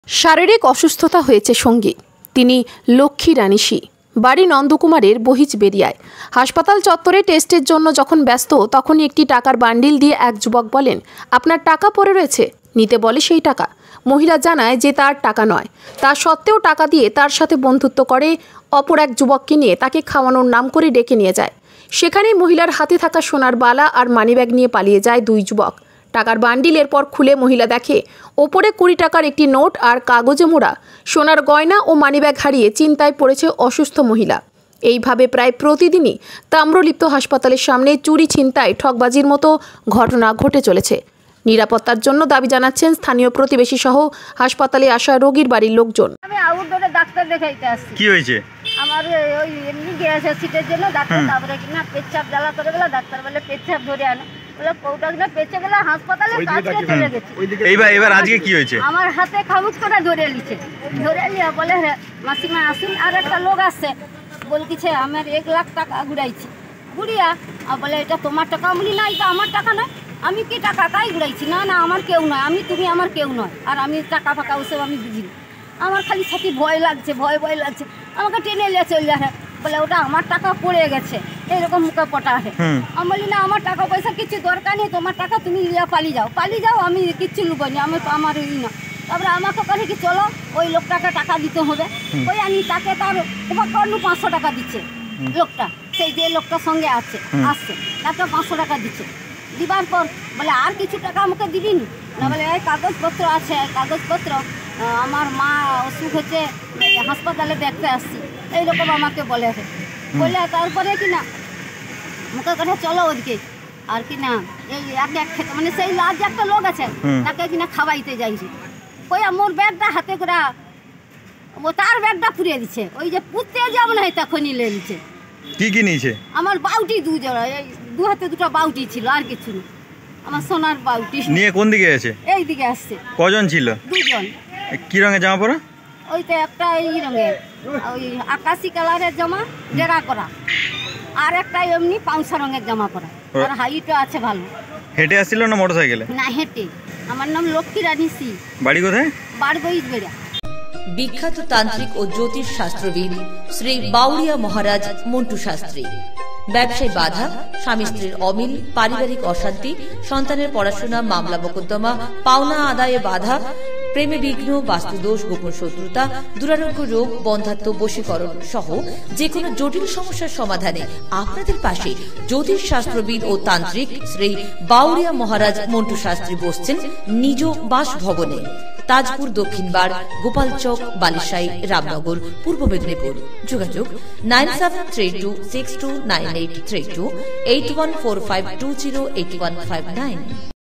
শারীরিক অসুস্থতা হয়েছে সঙ্গী। তিনি লক্ষ্মী রানী সি, বাড়ি নন্দকুমারের বহিজবেরিয়ায়। হাসপাতাল চত্বরে টেস্টের জন্য যখন ব্যস্ত তখনই একটি টাকার বান্ডিল দিয়ে এক যুবক বলেন, আপনার টাকা পড়ে রয়েছে, নিতে বলে সেই টাকা। মহিলা জানায় যে তার টাকা নয়, তা সত্ত্বেও টাকা দিয়ে তার সাথে বন্ধুত্ব করে অপর এক যুবককে নিয়ে তাকে খাওয়ানোর নাম করে ডেকে নিয়ে যায়। সেখানেই মহিলার হাতে থাকা সোনার বালা আর মানিব্যাগ নিয়ে পালিয়ে যায় দুই যুবক। টাকার বান্ডিল এরপর খুলে মহিলা দেখে ওপরে 20 টাকার একটি নোট আর কাগজে মোড়া সোনার গয়না ও মানিব্যাগ হারিয়ে চিন্তায় পড়েছে অসুস্থ মহিলা। এইভাবে প্রায় প্রতিদিনই তাম্রলিপ্ত হাসপাতালের সামনে চুরি, ছিনতাই, ঠকবাজির মতো ঘটনা ঘটে চলেছে। নিরাপত্তার জন্য দাবি জানাচ্ছেন স্থানীয় প্রতিবেশী সহ হাসপাতালে আসা রোগীর বাড়ির লোকজন। আমি আউটডোরে ডাক্তার দেখাইতে আসছি। কি হয়েছে? আমার ওই এমনি গ্যাস অ্যাসিডের জন্য ডাক্তার, তারপরে কিনা পেচ্ছাপ জ্বালা করে গেল, ডাক্তার বলে পেচ্ছাপ ধরে আনো, বলে কৌটা কিনা পেঁচে গেলে হাসপাতালে কাজে চলে গেছে। এবার আজকে কি হয়েছে? আমার হাতে কাগজ করে ধরে নিচ্ছে, ধরে নিয়ে বলে মাসিমা আসুন, আর একটা লোক আসছে বলছে আমার 1 লাখ টাকা ঘুরাইছি। ঘুরিয়া বলে এটা তোমার টাকা। বলি না, এটা আমার টাকা নয়, আমি কি টাকা কাই ঘুরাইছি? না না, আমার কেউ নয়, তুমি আমার কেউ নয়, আর আমি টাকা ফাঁকা ওসব আমি বুঝি না। আমার খালি সাথে ভয় লাগছে, ভয় লাগছে। আমাকে টেনে নিয়ে চলে আসে, বলে ওটা আমার টাকা পড়ে গেছে, এইরকম মুখে পটা আসে। আমি বলি না, আমার টাকা পয়সা কিছু দরকার নেই, তোমার টাকা তুমি লিয়া পালিয়ে যাও, আমি কিচ্ছু লুবো নি, আমার ই না। তারপরে আমাকে করে কি চলো ওই লোকটাকে টাকা দিতে হবে। ওই আমি তাকে তার অন্য 500 টাকা দিচ্ছে লোকটা, সেই যে লোকটার সঙ্গে আসছে তাকে 500 টাকা দিচ্ছে। দিবার পর বলে আর কিছু টাকা আমাকে দিবিনি না, বলে এই কাগজপত্র আছে, কাগজপত্র আমার মা অসুখ হচ্ছে, হাসপাতালে দেখতে আসছি, এইরকম আমাকে বলে তারপরে কিনা মুখে কথা চলো ওদিকে, আর কিনা এই এক খেতে মানে সেই লাজ একটা লোক আছে তাকে কিনা খাওয়াইতে যাইছে। ওই মোর ব্যাগটা হাতে করে ও তার ব্যাগটা পুড়িয়ে দিচ্ছে, ওই যে পুঁততে যেমন হয় তখনই লে নিচ্ছে। কি নিয়েছে? আমার বাউটি 2 জোড়া, এই 2 হাতে 2টা বাউটি ছিল, আর কিছু না। আমার সোনার বাউটি নিয়ে কোন দিকে গেছে? এই দিকে আসছে। কজন ছিল? 2 জন। কি রঙের জামা পরা? ওই তো একটা এই রঙের, ওই আকাশি কালারের জামা জেরা করা, আর একটা এমনি পাউসা রঙের জামা পরা, আর হাইটও আছে ভালো। হেঁটে আসছিল না মোটরসাইকেলে? না, হেঁটে। আমার নাম লক্ষ্মী রানী সি। বাড়ি কোথায়? বাড়ি বহিজবেরিয়া। বিখ্যাত তান্ত্রিক ও জ্যোতিষ শাস্ত্রবিদ শ্রী বাউরিয়া মহারাজ মন্টু শাস্ত্রী। ব্যবসায় বাধা, স্বামী স্ত্রীর অমিল, পারিবারিক অশান্তি, সন্তানের পড়াশোনা, মামলা মোকদ্দমা, পাওনা আদায়ে বাধা, প্রেমে বিঘ্ন, বাস্তুদোষ, গোপন শত্রুতা, দুরারোগ্য রোগ, বন্ধাত্ম, বশীকরণ সহ যে কোনো জটিল সমস্যার সমাধানে আপনাদের পাশে জ্যোতিষ শাস্ত্রবিদ ও তান্ত্রিক শ্রী বাউরিয়া মহারাজ মন্টু শাস্ত্রী বসছেন নিজ বাসভবনে, তাজপুর, দক্ষিণ বার, গোপালচক, বালিশাই, রামনগর, পূর্ব মেদিনীপুর। যোগাযোগ 9732629832, 8145208159।